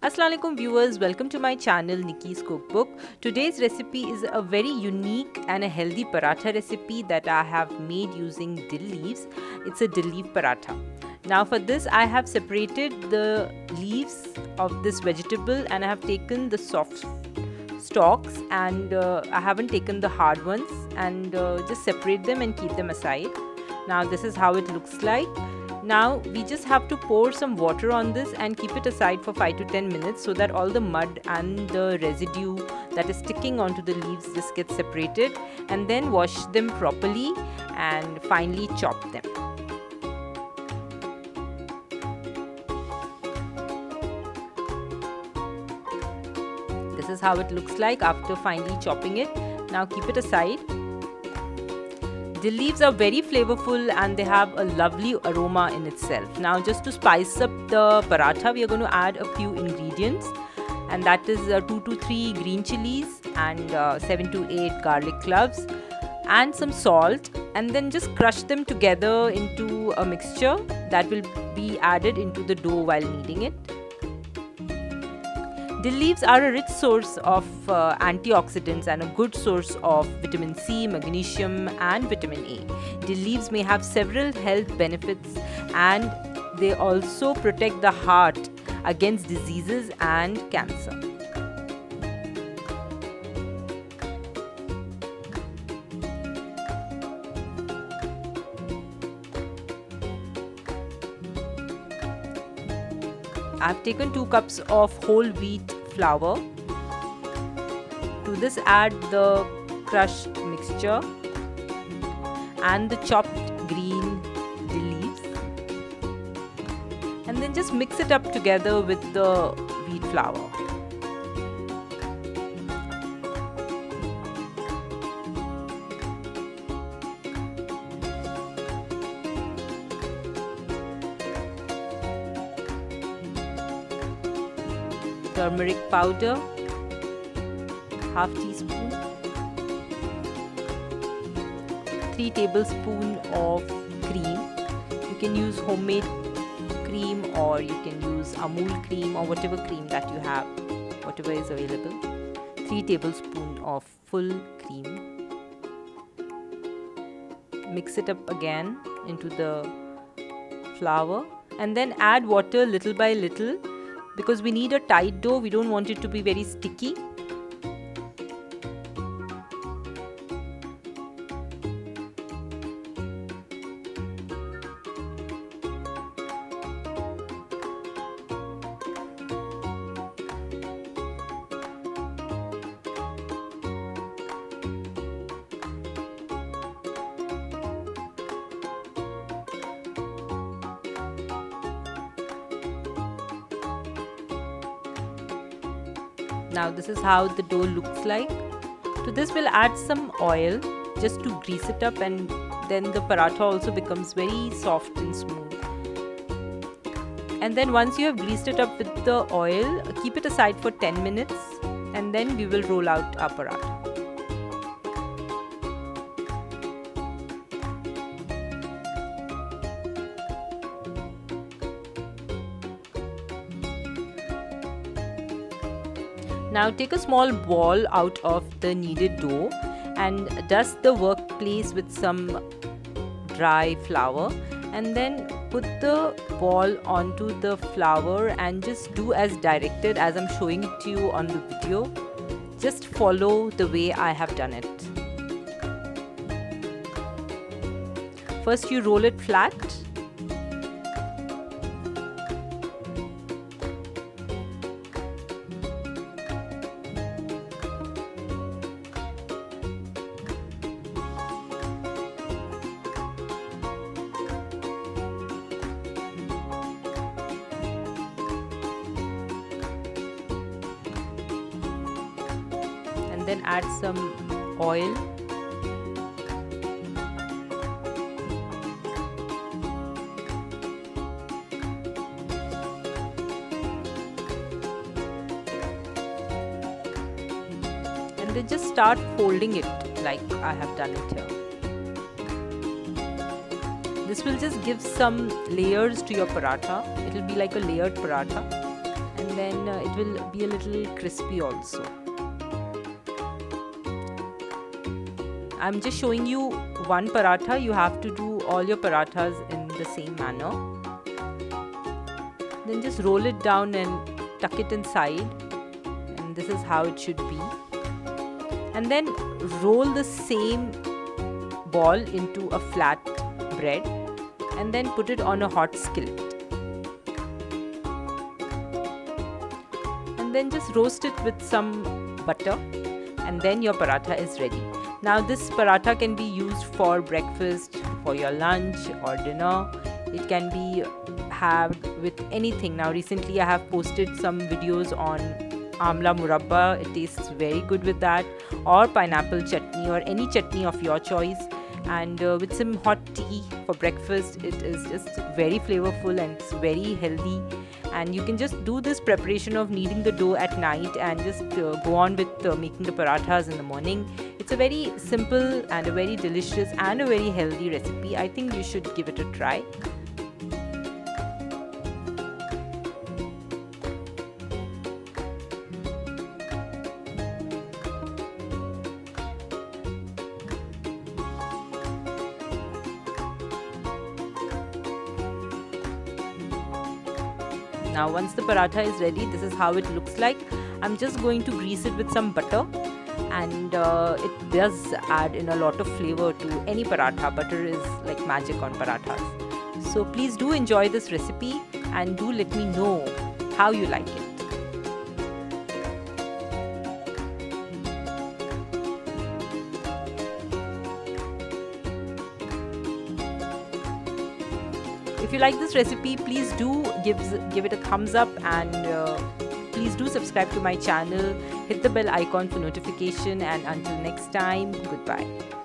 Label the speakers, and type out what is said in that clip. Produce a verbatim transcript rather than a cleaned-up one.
Speaker 1: Assalamualaikum viewers, welcome to my channel Nikki's Cookbook. Today's recipe is a very unique and a healthy paratha recipe that I have made using dill leaves. It's a dill leaf paratha. Now for this I have separated the leaves of this vegetable and I have taken the soft stalks and uh, I haven't taken the hard ones and uh, just separate them and keep them aside. Now this is how it looks like. Now we just have to pour some water on this and keep it aside for five to ten minutes so that all the mud and the residue that is sticking onto the leaves just gets separated, and then wash them properly and finely chop them. This is how it looks like after finely chopping it. Now keep it aside. The leaves are very flavorful and they have a lovely aroma in itself. Now just to spice up the paratha, we are going to add a few ingredients, and that is uh, two to three green chilies and uh, seven to eight garlic cloves and some salt, and then just crush them together into a mixture that will be added into the dough while kneading it. Dill leaves are a rich source of uh, antioxidants and a good source of vitamin C, magnesium and vitamin A. Dill leaves may have several health benefits and they also protect the heart against diseases and cancer. I've taken two cups of whole wheat flour. To this add the crushed mixture and the chopped green dill leaves, and then just mix it up together with the wheat flour. Turmeric powder, half teaspoon, three tablespoons of cream. You can use homemade cream or you can use Amul cream or whatever cream that you have, whatever is available. three tablespoons of full cream. Mix it up again into the flour and then add water little by little, because we need a tight dough. We don't want it to be very sticky. Now this is how the dough looks like. To this we'll add some oil just to grease it up, and then the paratha also becomes very soft and smooth. And then once you have greased it up with the oil, keep it aside for ten minutes and then we will roll out our paratha. Now take a small ball out of the kneaded dough and dust the workplace with some dry flour, and then put the ball onto the flour and just do as directed as I'm showing it to you on the video. Just follow the way I have done it. First you roll it flat. Then add some oil, and then just start folding it like I have done it here. This will just give some layers to your paratha. It will be like a layered paratha. And and then uh, it will be a little crispy also. I'm just showing you one paratha. You have to do all your parathas in the same manner. Then just roll it down and tuck it inside, and this is how it should be. And then roll the same ball into a flat bread and then put it on a hot skillet. And then just roast it with some butter, and then your paratha is ready. Now this paratha can be used for breakfast, for your lunch or dinner. It can be had with anything. Now recently I have posted some videos on amla murabba. It tastes very good with that, or pineapple chutney, or any chutney of your choice. And uh, with some hot tea for breakfast, it is just very flavorful and it's very healthy. And you can just do this preparation of kneading the dough at night and just uh, go on with uh, making the parathas in the morning. It's a very simple and a very delicious and a very healthy recipe. I think you should give it a try. Now once the paratha is ready, this is how it looks like. I'm just going to grease it with some butter, and uh, it does add in a lot of flavor to any paratha. Butter is like magic on parathas. So please do enjoy this recipe and do let me know how you like it. If you like this recipe, please do give, give it a thumbs up, and uh, please do subscribe to my channel. Hit the bell icon for notification, and until next time, goodbye.